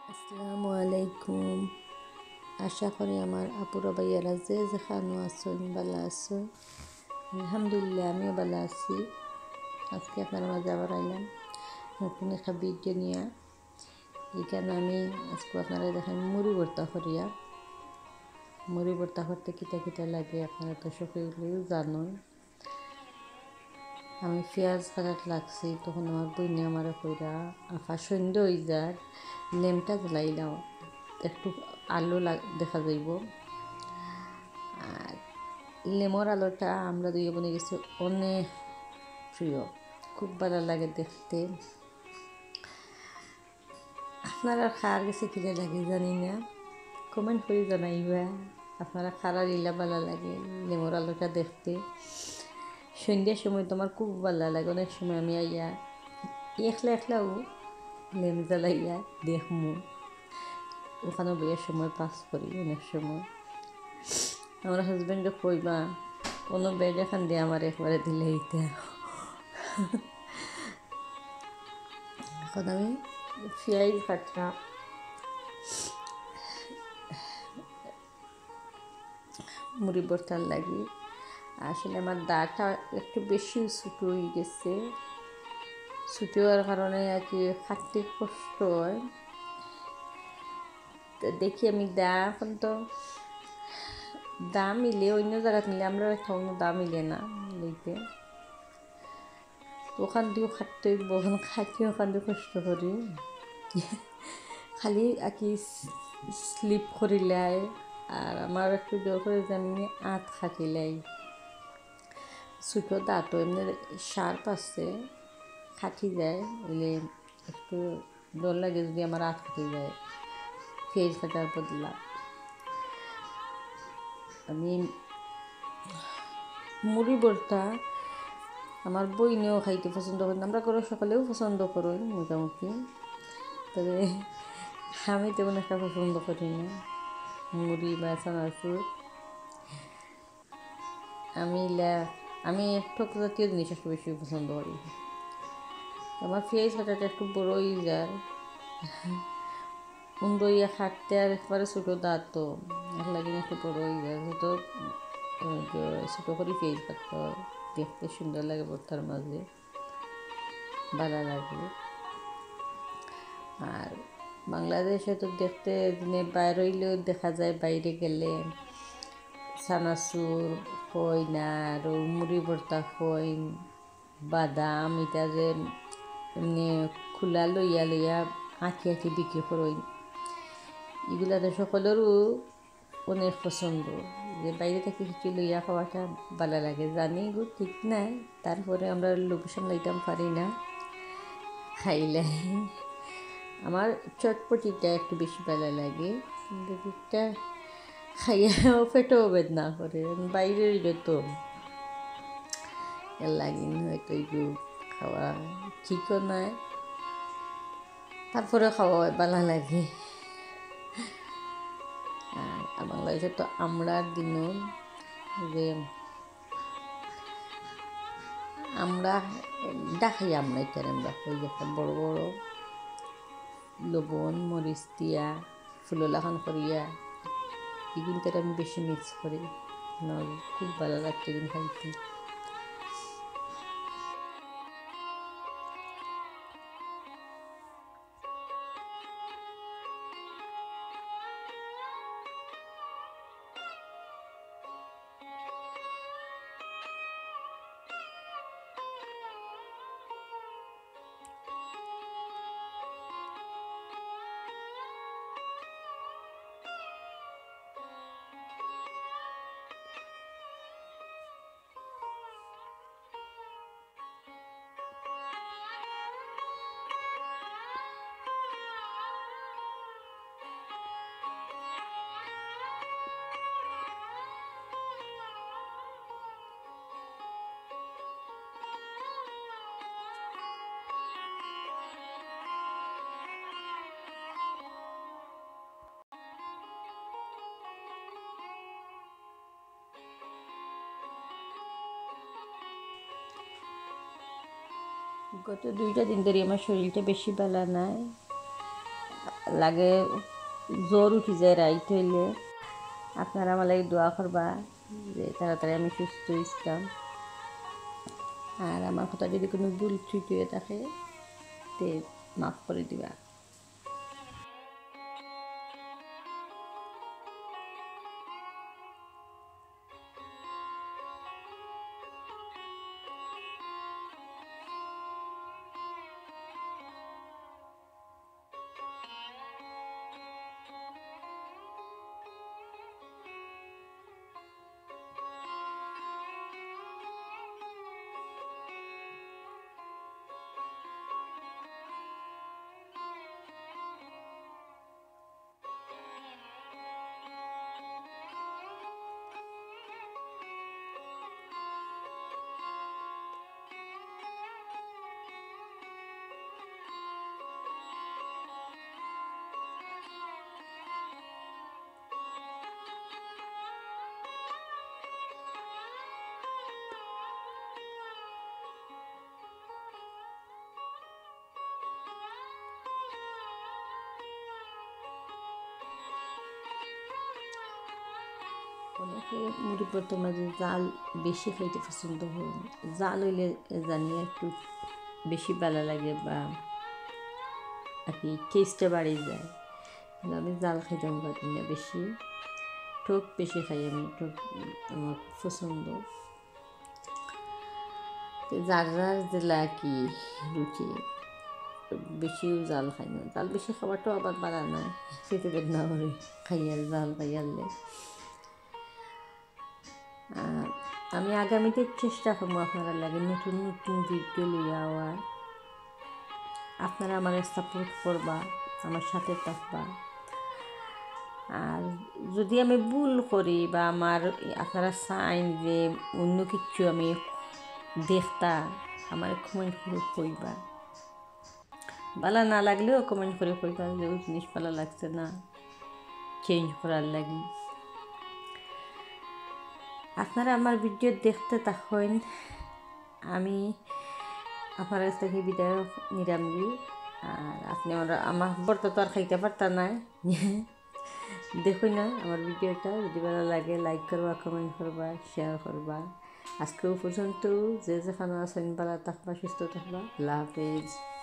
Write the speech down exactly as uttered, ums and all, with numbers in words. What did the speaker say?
আসসালামু আলাইকুম। আশা করি আমার আপুরা ভাইয়ারা যে যেখানে আছেন ভালো আছো। আলহামদুলিল্লাহ আমিও ভালো আছি। আজকে আপনার মাঝে আবার আইলাম নতুন একটা ভিডিও নিয়ে। এখানে আমি আজকে আপনারা দেখেন মুড়ি ভর্তা করিয়া। মুড়ি ভর্তা করতে কিটা কিটা লাগে আপনারা তো সকলেও জানেন। আমি পেঁয়াজ কাটাত লাগছি তখন আমার বইনে আমার কইরা আফা সন্ধ্যে হয়ে যায় লেমটা জ্বালাইলাম, একটু আলো দেখা যাইব। আর লেমর আলোটা আমরা দুই বোনে গেছি অনেক প্রিয়, খুব ভালো লাগে দেখতে। আপনারা খার গেছে কিনে লাগে জানি না, কমেন্ট করে জানাইবা আপনারা খারা লীলা ভালো লাগে লেমর আলোটা দেখতে। সন্ধ্যার সময় তো আমার খুব ভালো লাগে, অনেক সময় আমি আইয়া একলা একলাও লেম জ্বালাইয়া দেখমু, ওখানে বিয়ের সময় পাস করি। অনেক সময় আমার হাজব্যান্ডে কইবা কোনো বেড এখান দিয়ে আমার একবারে দিলে এইটা। এখন আমি পেঁয়াজ কাটলাম, মুড়ি ভর্তার লাগি। আসলে আমার দাটা একটু বেশি ছোটো হয়ে গেছে, ছুটি হওয়ার কারণে আর কি খাটতে কষ্ট হয়। তো দেখি আমি দা এখন তো দা মিলে অন্য জায়গায় মিলে, আমরা একটা অন্য দা মিলে না লইতে, ওখান দিয়েও খাটতে হইব, ওখানে খাইতে ওখান দিয়ে কষ্ট করি। খালি আর কি স্লিপ করিলাই আর আমার একটু জোর করে যে আমি আঁত খাটিলাই। ছোটো দাঁতও এমনি শার্প আছে, খাটি যায় এলে একটু ডর লাগে যদি আমার আঁত খাটি যায় ফেজ কাটার বদলা। আমি মুড়ি ভর্তা আমার বইনেও খাইতে পছন্দ করেন, আমরা করে সকালেও পছন্দ করেন মোটামুটি, তবে আমি তেমন একটা পছন্দ করি না মুড়ি বা চানাচুর। আমি আমি টক জাতীয় জিনিস একটু বেশি পছন্দ করি। আমার পেঁয়াজ কাটাটা একটু বড় হয়ে যায়, উন্দইয়া খাটতে আর একবারে ছোটো দাঁত তো এক লাগে একটু বড় হয়ে যায়, তো ছোটো করে পেঁয়াজ কাটতে হয়, দেখতে সুন্দর লাগে ভর্তার মাঝে, ভালো লাগে। আর বাংলাদেশে তো দেখতে দিনে বাইরে হইলেও দেখা যায়, বাইরে গেলে চানাচুর খই না আর মুড়ি ভর্তা খই বাদাম এটা যে এমনি খোলা লইয়া লইয়া আঁকি আঁকি বিক্রি করই, এগুলা তো সকলেরও অনেক পছন্দ। যে বাইরে থেকে কিছু লইয়া খাওয়াটা ভালো লাগে, জানি গো ঠিক নাই, তারপরে আমরা লোক সামলাইতাম পারি না, খাইলে আমার চটপটিটা একটু বেশি ভালো লাগে, কিন্তু দিকটা খাইয়াও পেটেও বেদনা করে, বাইরের যত এর লাগিন হয়তো একটু খাওয়া ঠিকও নয়, তারপরে খাওয়া ভালো লাগে। আর বাংলাদেশে তো আমরার দিনও যে আমরা ডাকাই আমরা এখানে আমরা ওই একটা বড়ো বড়ো লবণ মরিচ দিয়া ফুললাখান করিয়া এগুলো আমি বেশি মিক্স করি, খুব ভালো লাগতো এগুলো খাইতে। গত দুইটা দিন ধরে আমার শরীরটা বেশি ভালো নাই, লাগে জ্বর উঠি যায় রাইত হইলে আপনারা আমার লাগে দোয়া করবা যে তাড়াতাড়ি আমি সুস্থ হইতাম। আর আমার কথা যদি কোনো ভুল ত্রুটি হয়ে থাকে তে মাফ করে দিবা। অনেকে মুড়ি পড়তে মাঝে জাল বেশি খাইতে পছন্দ করেন। জাল হইলে জানি একটু বেশি ভালো লাগে বা আর কি টেস্টটা বাড়ে যায়, কিন্তু আমি জাল খাইতাম পারি না বেশি, টক বেশি খাই আমি, টক আমার পছন্দ। যার যার জেলা কি রুচি, বেশিও জাল খাই না, জাল বেশি খাবারটাও আবার বাড়া নয়, খেতে বেদনা করে খাইয়ার জাল খাইয়ারলে। আমি আগামীতে চেষ্টা করবো আপনারা লাগে নতুন নতুন ভিডিও লইয়া আওয়ার। আপনারা আমার সাপোর্ট করবা, আমার সাথে থাকবা। আর যদি আমি ভুল করি বা আমার আপনারা চাইন যে অন্য কিছু আমি দেখতা, আমার কমেন্ট করে কইবা। ভালো না লাগলেও কমেন্ট করে কইবা যে ওই জিনিস ভালো লাগছে না, চেঞ্জ করার লাগি। আপনারা আমার ভিডিও দেখতে থাকেন, আমি আপনার কাছ থেকে বিদায় নিরামরি। আর আপনি আমার আমার বর্তা তো আর খাইতে পারতা নাই, দেখুন না আমার ভিডিওটা, যদি ভালো লাগে লাইক করবা, কমেন্ট করবা, শেয়ার করবা। আজকেও পর্যন্ত যে যেখানে আছেন ভালো থাকবা, সুস্থ থাকবা। আল্লাহ হাফেজ।